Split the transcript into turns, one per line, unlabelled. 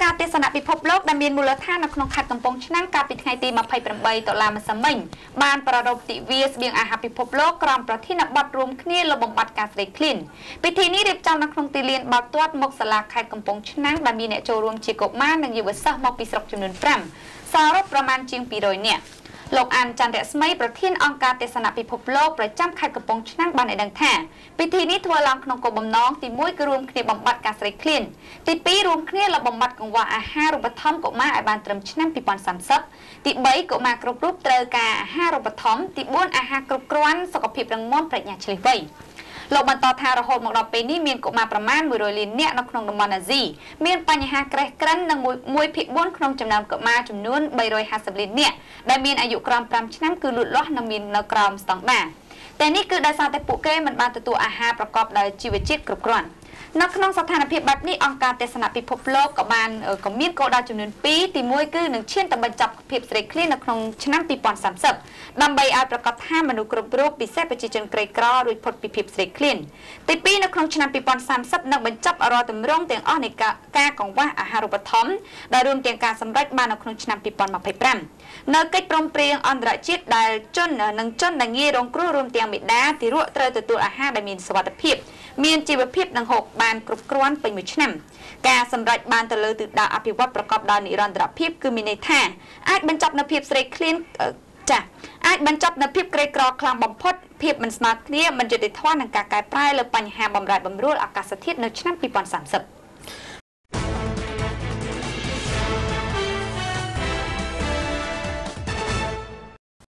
ការទេសនៈពិភពលោកដែលមានមូលដ្ឋាននៅក្នុងខេត្តកំពង់ឆ្នាំងកាលពីថ្ងៃទី28តុលាម្សិលមិញបានប្រារព្ធទិវាស្បៀងអាហារពិភពលោកក្រោមប្រធានបទរួមគ្នាលើបំបត្តិការស្រេកឃ្លានពិធីនេះរៀបចំនៅក្នុងទីលានបាល់ទាត់មុខសាលាខេត្តកំពង់ឆ្នាំងដែលមានអ្នកចូលរួមជាកុមារនិងយុវសិស្សមកពីស្រុកចំនួន5សរុបប្រមាណជាង200នាក់លោកអានច័ន្ទរស្មីប្រធានអង្គការទេសនៈពិភពលោកប្រចាំខេត្តកំពង់ឆ្នាំងបានឲ្យដឹងថាពិធីនេះធ្វើឡើងក្នុងគោលបំណងទី1គឺរួមគ្នាបំបត្តិការស្រេកឃ្លានទី2រួមគ្នាលើបំបត្តិកង្វះអាហារូបត្ថម្ភកុមារឲ្យបានត្រឹមឆ្នាំ2030ទី3កុមារគ្រប់រូបត្រូវការអាហារូបត្ថម្ភទី4អាហារគ្រប់គ្រាន់សុខភាពរឹងមាំប្រាជ្ញាឆ្លៀសវៃលោកបន្តថារហូតមកដល់ពេលនេះមានកុមារប្រមាណ100លាននាក់នៅក្នុងតំបន់អាស៊ីមានបញ្ហាក្រេះក្រិននិង1/4ក្នុងចំណោមកុមារចំនួន350លាននាក់ដែលមានអាយុក្រោម5ឆ្នាំគឺលូតលាស់និងមាននៅក្រោមស្តង់ដារតែនេះគឺដោយសារតែពួកគេមិនបានទទួលអាហារប្រកបដោយជីវជាតិគ្រប់គ្រាន់នៅក្នុងស្ថានភាពបែបនេះអង្គការទេសនៈពិភពលោកក៏មានគោលដៅចំនួន2ទី1គឺនឹងឈានទៅបញ្ចប់ភាពស្រេកឃ្លាននៅក្នុងឆ្នាំ2030ដើម្បីឲ្យប្រកាសថាមនុស្សគ្រប់រូបពិសេសប្រជាជនក្រីក្ររួចផុតពីភាពស្រេកឃ្លានទី2នៅក្នុងឆ្នាំ2030នឹងបញ្ចប់រាល់ទម្រង់ទាំងអស់នៃការកង្វះអាហារូបត្ថម្ភដែលរួមទាំងការសម្រេចបាននៅក្នុងឆ្នាំ2025នៅកិច្ចព្រមព្រៀងអន្តរជាតិដែលជនដែលងាយរងគ្រោះរួមទាំងមេដាទារកត្រូវទទួលអាហារដែលមានសុវត្ថិភាពមានជីវភាពនិងហូបបានគ្រប់គ្រាន់ពេញមួយឆ្នាំការសម្រេចបានទៅលើទិសដៅអភិវឌ្ឍប្រកបដោយនិរន្តរភាពគឺមានន័យថាអាចបញ្ចប់នៅភាពស្រេកឃ្លានអាចបញ្ចប់នៅភាពក្រីក្រខ្លាំងបំផុតភាពមិនស្មើគ្នាមិនយុត្តិធម៌និងការកែប្រែលើបញ្ហាបំរែបំរួលអាកាសធាតុនៅឆ្នាំ2030